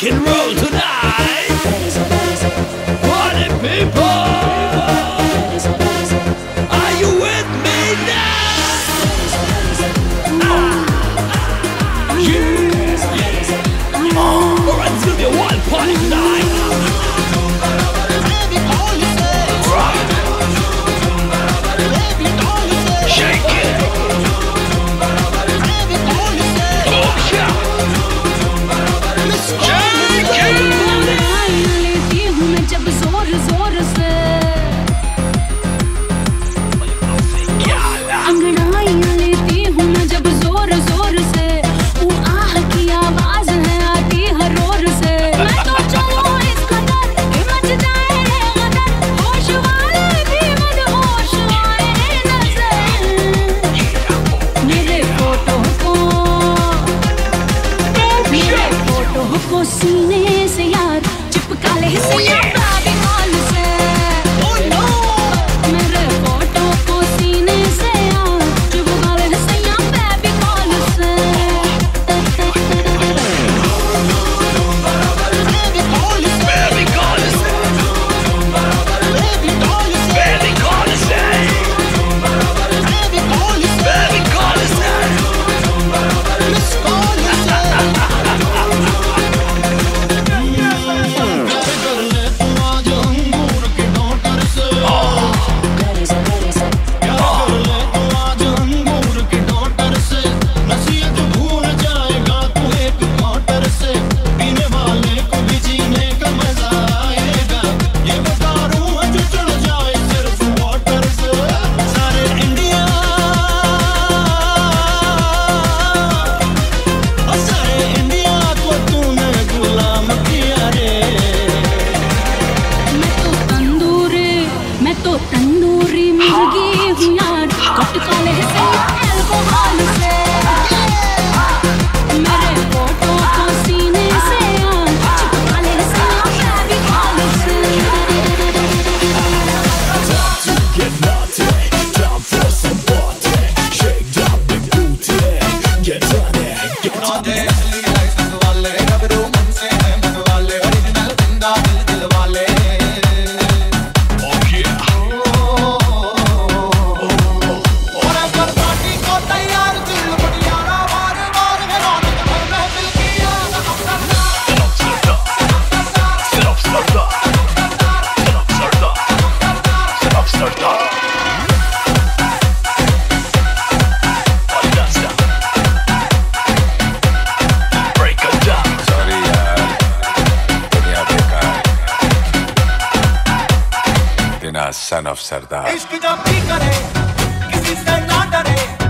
rock and roll tonight. Party people, are you with me now? Yeah. Alright, it's gonna be a wild party tonight. Shake it. सीने से यार चिपका ले baby call से। Oh no! मेरे photo को सीने से यार चिपका ले बेबी कॉल से। बेबी कॉल से, बेबी कॉल से, बेबी कॉल से, बेबी कॉल से, बेबी कॉल से, बेबी कॉल से, मिस कॉल से। तंदूरी मुर्गी हूँ यार, कट काले से अल्कोहल से। मेरे फोटो को सीने से यार चिपका ले बेबी कॉल से। Time to get naughty, time for some party. Shake that big booty, get on it, get on it. Son of Sardar. इश्क जब भी करे किसी से ना डरे।